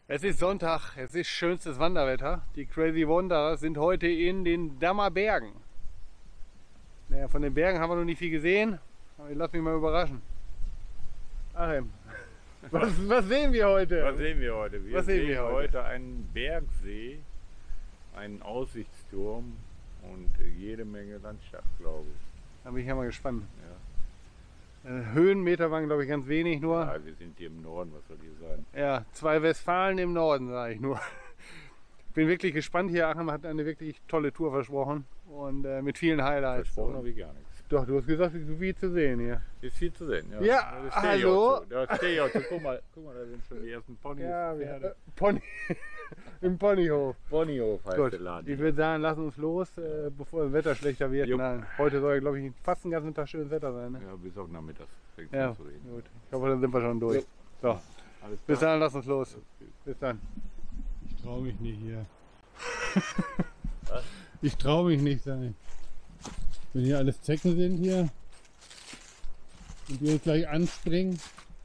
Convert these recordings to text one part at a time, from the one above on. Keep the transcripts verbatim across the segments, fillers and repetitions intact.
Es ist Sonntag, es ist schönstes Wanderwetter. Die Crazy Wanderer sind heute in den Dammer Bergen. Naja, von den Bergen haben wir noch nicht viel gesehen, aber ich lass mich mal überraschen. Achim, was, was sehen wir heute? Was sehen wir heute? Wir was sehen, sehen wir heute? heute einen Bergsee, einen Aussichtsturm und jede Menge Landschaft, glaube ich. Da bin ich ja mal gespannt. Ja. Äh, Höhenmeter waren, glaube ich, ganz wenig nur. Ja, wir sind hier im Norden, was soll hier sein? Ja, zwei Westfalen im Norden, sage ich nur. Bin wirklich gespannt hier. Achim hat eine wirklich tolle Tour versprochen und äh, mit vielen Highlights. Versprochen habe ich gar nichts. Doch, du hast gesagt, es ist viel zu sehen hier. Ist viel zu sehen, ja. Ja, Da stehe ich hallo. auch zu. Da stehe ich auch zu. Guck mal, guck mal, da sind schon die ersten Ponys. Ja, Pferde. äh, Pony. Im Ponyhof. Ponyhof heißt Gut, der Laden. ich würde sagen, lass uns los, äh, bevor das Wetter schlechter wird. Jupp. Nein, heute soll, glaube ich, fast den ganzen Tag schönes Wetter sein. Ne? Ja, bis auf nachmittags fängt Ja, an zu reden. gut. Ich hoffe, dann sind wir schon durch. Ja. So, Alles bis klar. dann, lass uns los. Bis dann. Ich traue mich nicht hier. Was? Ich traue mich nicht sein. Wenn hier alles Zecken sind hier und die uns gleich anspringen.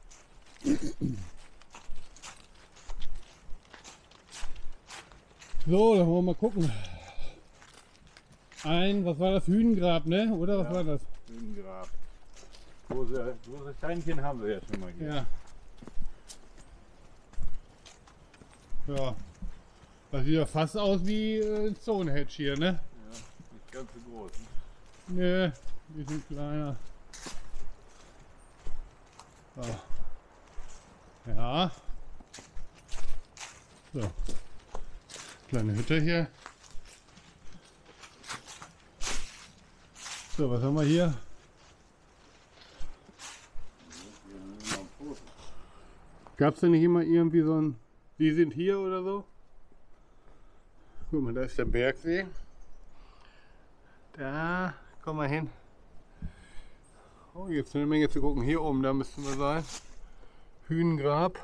So, dann wollen wir mal gucken. Ein, was war das? Hühnengrab, ne? Oder was Ja. war das? Hühnengrab. Große, große Steinchen haben wir ja schon mal hier. Ja. Ja. Das sieht ja fast aus wie äh, ein Stonehenge hier, ne? Ja, nicht ganz so groß. Ne? Nö, die sind kleiner. So. Ja. So. Kleine Hütte hier. So, was haben wir hier? Gab es denn nicht immer irgendwie so ein, die sind hier oder so? Guck mal, da ist der Bergsee. Da, komm mal hin. Oh, hier ist eine Menge zu gucken. Hier oben, da müssten wir sein. Hühnengrab.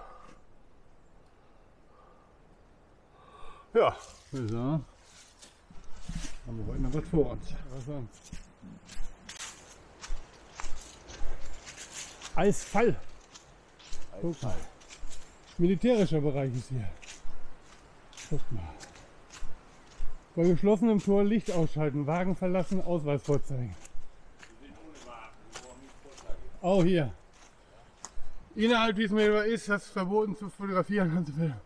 Ja, so. Haben wir heute noch was vor uns. Was sagen? Eisfall. Guck mal. Militärischer Bereich ist hier. Guck mal. Bei geschlossenem Tor Licht ausschalten, Wagen verlassen, Ausweis vorzeigen. Auch hier. Innerhalb wie es mir ist, das verboten zu fotografieren und zu filmen.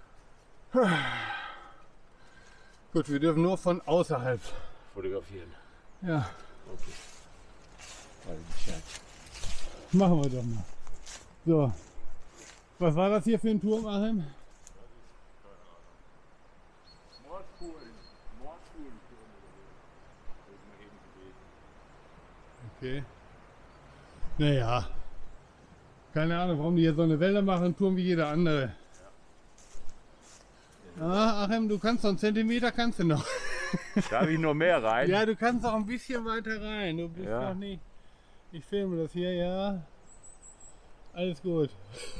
Gut, wir dürfen nur von außerhalb. Fotografieren. Ja, Okay. Weiß ich Bescheid. machen wir doch mal. So. Was war das hier für ein Turm, Achim? Mordkuhlen. Mordkuhlen. Okay. Naja. Keine Ahnung, warum die hier so eine Welle machen, Turm wie jeder andere. Ah, Achim, du kannst noch einen Zentimeter, kannst du noch. Darf ich noch mehr rein? Ja, du kannst auch ein bisschen weiter rein. Du bist Ja. noch nicht. Ich filme das hier, ja. Alles gut.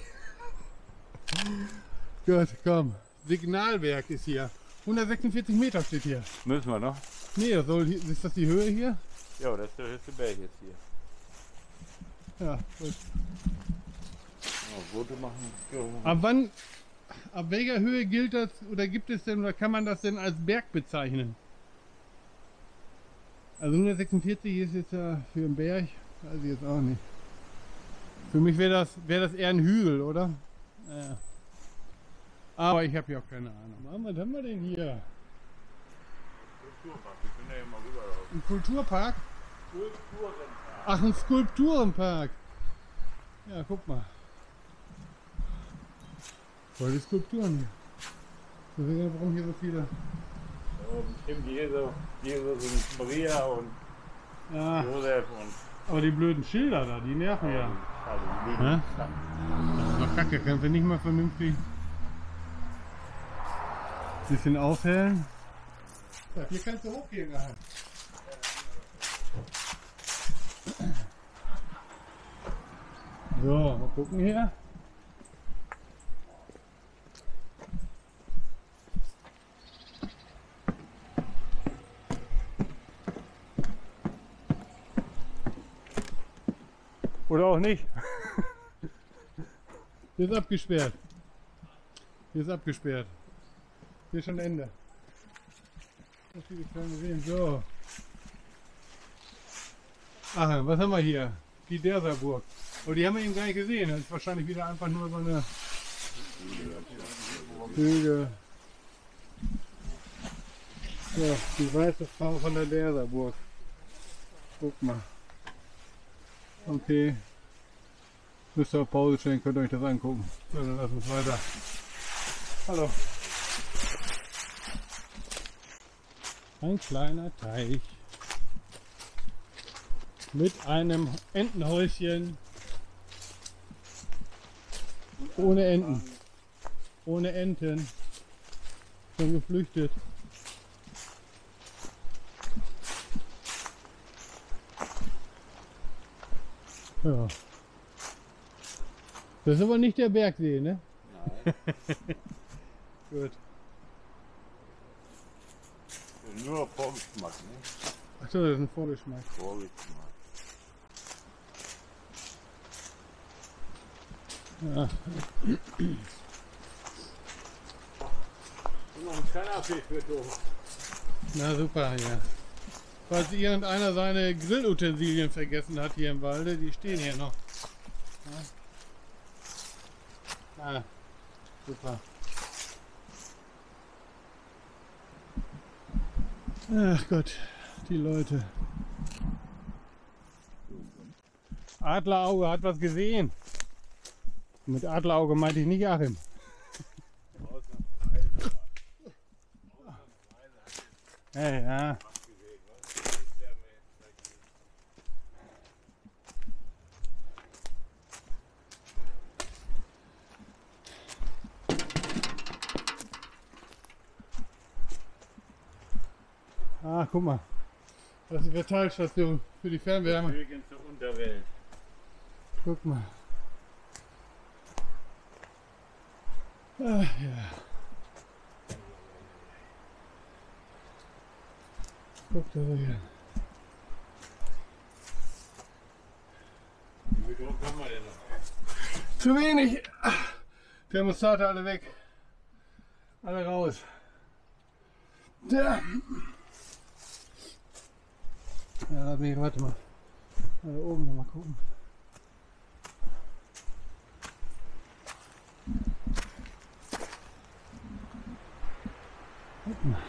Gut, komm. Signalwerk ist hier. hundertsechsundvierzig Meter steht hier. Müssen wir noch? Nee, das soll, ist das die Höhe hier? Ja, das ist der höchste Berg jetzt hier. Ja, gut. Ja, Foto machen. Ja. Ab wann, ab welcher Höhe gilt das oder gibt es denn oder kann man das denn als Berg bezeichnen? Also hundertsechsundvierzig ist jetzt ja für einen Berg, weiß ich jetzt auch nicht. Für mich wäre das, wäre das eher ein Hügel, oder? Ja. Aber ich habe ja auch keine Ahnung. Mann, was haben wir denn hier? Kulturpark, wir können ja mal rüberlaufen. Ein Kulturpark? Kulturenpark. Ach, ein Skulpturenpark. Ja, guck mal. Voll die Skulpturen hier. Deswegen, warum hier so viele? Ja, bestimmt Jesus, Jesus und Maria und Ja, Josef und aber die blöden Schilder da, die nerven ja. also die Hä? Lieben. Das ist doch kacke, kannst du nicht mal vernünftig ein bisschen aufhellen? Ja, hier kannst du hochgehen nachher. So, mal gucken hier. Oder auch nicht. Ist abgesperrt. Hier ist abgesperrt. Hier ist schon Ende. So viele kleine Seen. So. Ach, was haben wir hier? Die Derserburg. Oh, die haben wir eben gar nicht gesehen. Das ist wahrscheinlich wieder einfach nur so eine Hügel. So, die weiße Frau von der Derserburg. Guck mal. Okay. Müsst ihr auf Pause stellen, könnt ihr euch das angucken. So, dann lass uns weiter. Hallo. Ein kleiner Teich. Mit einem Entenhäuschen. Ohne Enten. Ohne Enten. Schon geflüchtet. Ja. Das ist aber nicht der Bergsee, ne? Nein. Gut. Nur Vorgeschmack, ne? Ach so, das ist ein Vorgeschmack. Vorgeschmack. Ja. Und noch ein Kanapee für Thomas. Na super, ja. Falls irgendeiner seine Grillutensilien vergessen hat hier im Walde, die stehen hier noch. Ja. Ah, super. Ach Gott, die Leute. Adlerauge hat was gesehen. Mit Adlerauge meinte ich nicht Achim. Hey, ja. Ah, guck mal. Das ist die Verteilstation für die Fernwärme. Wegen zur Unterwelt. Guck mal. Ah, ja. Guck da hier. Wie viel Druck haben wir denn noch? Zu wenig. Thermostate alle weg. Alle raus. Da. Ja, lass mich, warte mal. Da oben noch mal gucken. Guck mal.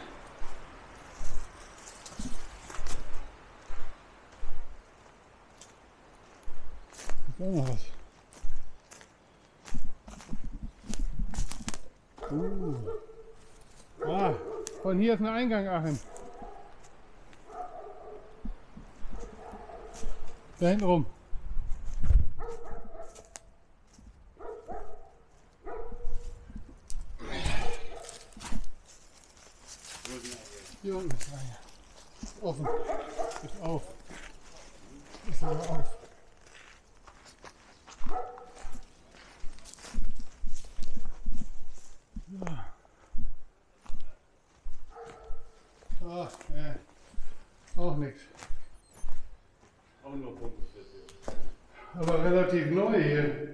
Ist auch noch was. Uh. Ah, von hier ist ein Eingang, Achim. Da hinten rum. Hier unten ist einer. Ist offen. Ist auf. Ist aber auf. Ja. Ach, ne. Auch nichts. Auch nur Pumpenstation. Aber relativ neu hier.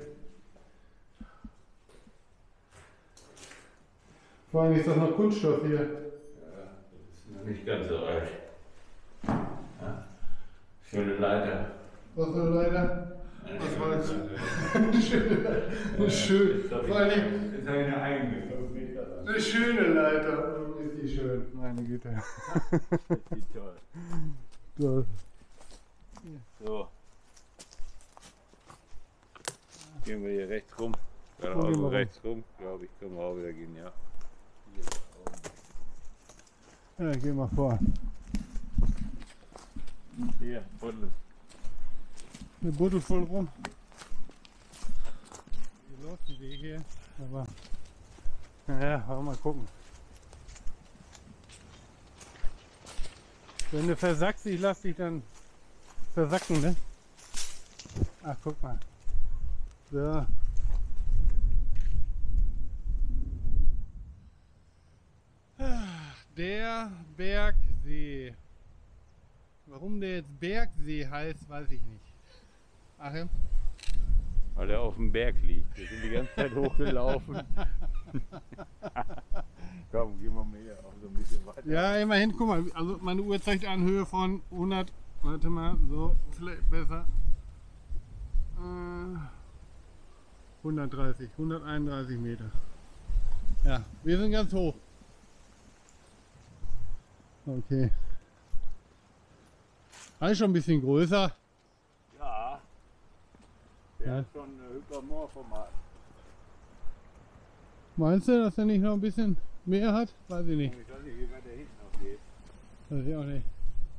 Vor allem ist das noch Kunststoff hier. Ja, das ist noch nicht ganz so alt. Ja. Schöne Leiter. Was für eine Leiter? Eine Was schöne war das? Leiter. Eine schöne, eine schön. Ist doch Vor allem ist eine eigene fünf Meter lang. eine schöne Leiter. Oh, ist die schön. Meine Güte. Ist die toll. Toll. So. Gehen wir hier rechts rum. Gehen wir Geradeaus rum. rechts rum, glaube ich, können wir auch wieder gehen, ja. Ja, geh mal vor. Hier, Buddel. Eine Buddel voll rum. Hier läuft die Weg hier. Aber naja, wollen wir mal gucken. Wenn du versackst, ich lass dich dann versacken, ne? Ach, guck mal. So. Der Bergsee. Warum der jetzt Bergsee heißt, weiß ich nicht. Achim? Weil er auf dem Berg liegt. Wir sind die ganze Zeit hochgelaufen. Komm, gehen wir mehr, auch so ein bisschen weiter. Ja, immerhin, guck mal, also meine Uhr zeigt eine Höhe von hundert, warte mal, so, vielleicht besser. Äh, hundertdreißig, hunderteinunddreißig Meter. Ja, wir sind ganz hoch. Okay. Also schon ein bisschen größer. Ja, der Ja. hat schon ein Hypermorphomat. Meinst du, dass er nicht noch ein bisschen mehr hat? Weiß ich nicht. Ich weiß nicht, wie weit der hinten noch geht. Weiß ich auch nicht.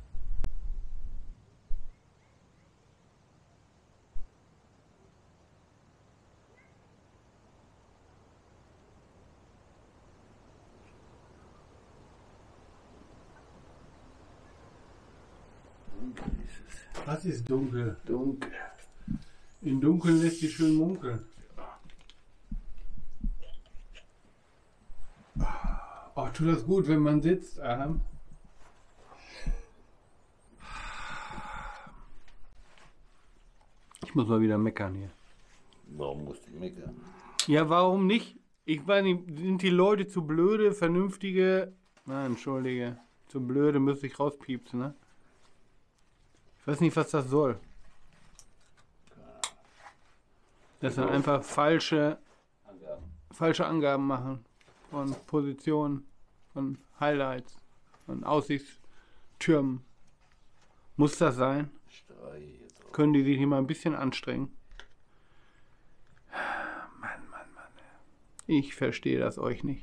Dunkel ist es. Was ist dunkel? Dunkel. In Dunkeln lässt sich schön munkeln. Oh, tut das gut, wenn man sitzt, Adam. Ich muss mal wieder meckern hier. Warum musst du meckern? Ja, warum nicht? Ich weiß nicht, sind die Leute zu blöde, vernünftige... Nein, entschuldige. Zu blöde müsste ich rauspiepsen, ne? Ich weiß nicht, was das soll. Dass dann einfach falsche, Angaben. falsche Angaben machen von Positionen, von Highlights, von Aussichtstürmen. Muss das sein? Streich jetzt auch. Können die sich nicht mal ein bisschen anstrengen? Mann, Mann, Mann. Ich verstehe das euch nicht.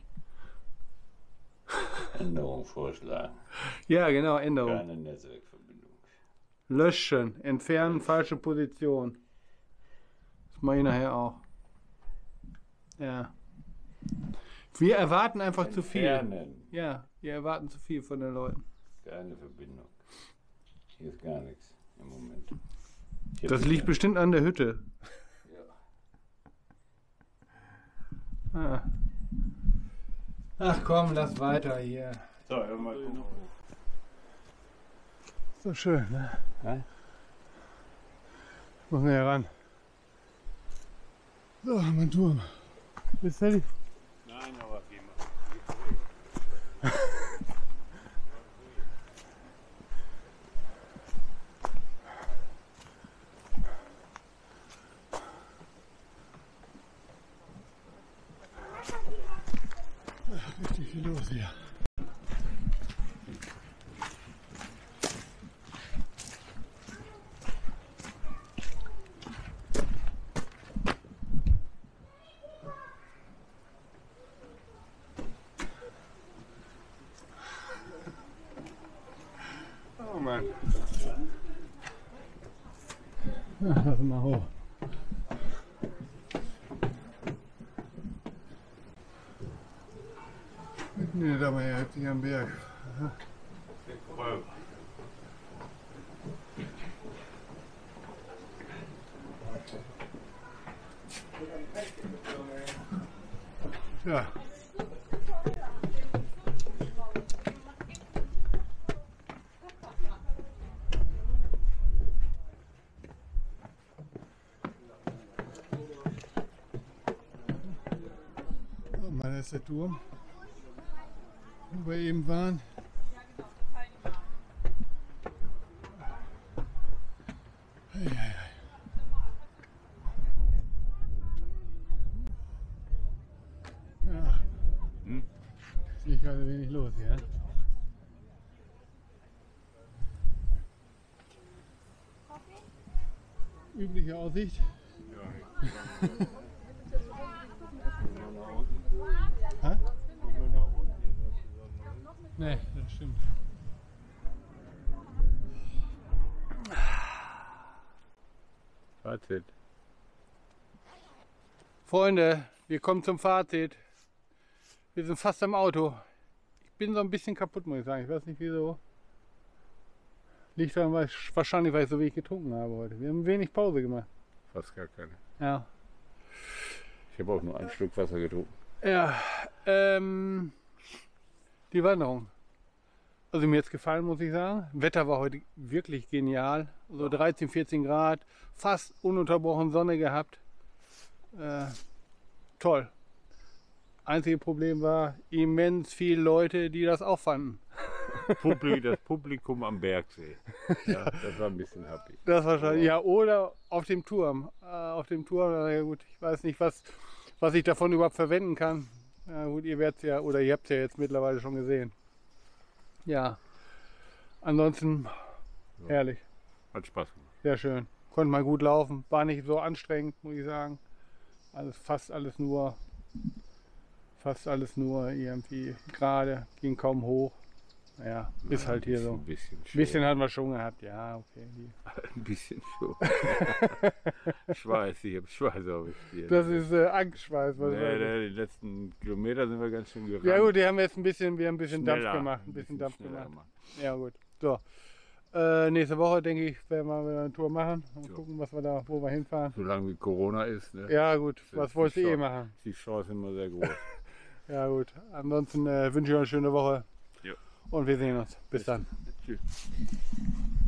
Änderung vorschlagen. Ja, genau, Änderung. Keine Netzwerkverbindung. Löschen, entfernen, falsche Position. Das mache ich nachher auch. Ja. Wir erwarten einfach zu viel. Entfernen. Ja, wir erwarten zu viel von den Leuten. Keine Verbindung. Hier ist gar nichts im Moment. Ich Das hab liegt wieder- bestimmt an der Hütte. Ja. Ah. Ach komm, lass weiter hier. So, hör mal gucken. So schön, ne? Ja? Muss man ja ran. So, mein Turm. Bist du fertig? Nein, aber geh mal. Richtig viel los hier. Oh Mann. Ja, lass mal hoch. Nee, da mal her, heftig am Berg. Ja. Oh Mann, das ist der Turm, wo wir eben waren. Ei, ei, ei. Ja, Hm? sehe ich gerade wenig los hier. Übliche Aussicht. Hä? Nee, das stimmt. Fazit. Freunde, wir kommen zum Fazit. Wir sind fast am Auto. Ich bin so ein bisschen kaputt, muss ich sagen. Ich weiß nicht wieso. Liegt daran, weil ich, wahrscheinlich, weil ich so wenig getrunken habe heute. Wir haben wenig Pause gemacht. Fast gar keine. Ja. Ich habe auch nur ein Stück Wasser getrunken. Ja, ähm, die Wanderung. Also mir jetzt gefallen, muss ich sagen. Wetter war heute wirklich genial. So dreizehn, vierzehn Grad, fast ununterbrochen Sonne gehabt. Äh, toll. Einzige Problem war immens viele Leute, die das auch fanden. Publikum, das Publikum am Bergsee. Ja, das war ein bisschen happy. Das wahrscheinlich, ja, oder auf dem Turm. Äh, auf dem Turm, na gut, ich weiß nicht, was, was ich davon überhaupt verwenden kann. Na gut, ihr werdet es ja, oder ihr habt es ja jetzt mittlerweile schon gesehen. Ja, ansonsten Ja. herrlich, Hat Spaß gemacht. sehr schön. Konnte mal gut laufen, war nicht so anstrengend, muss ich sagen. Alles, fast alles nur, fast alles nur irgendwie gerade, ging kaum hoch. Naja, ist Ja, halt hier ein so. Ein bisschen Ein schon. bisschen hatten wir schon gehabt, ja, okay. Die- Ein bisschen schon. Schweiß, ich habe Schweiß auf der Stirn. Das ist äh, Angstschweiß. Nee, wahrscheinlich. nee, die letzten Kilometer sind wir ganz schön gerannt. Ja gut, die haben jetzt ein bisschen, wir haben ein bisschen Schneller, Dampf gemacht, ein bisschen Dampf schneller gemacht. Ja gut, so. Äh, nächste Woche denke ich, werden wir wieder eine Tour machen und Ja. gucken, was wir da, wo wir hinfahren. Solange wie Corona ist, ne? Ja gut, ist was die wolltest du eh Chance- machen? ist die Chance immer sehr groß. Ja gut, ansonsten äh, wünsche ich euch eine schöne Woche Ja. und wir sehen uns. Bis dann. Tschüss.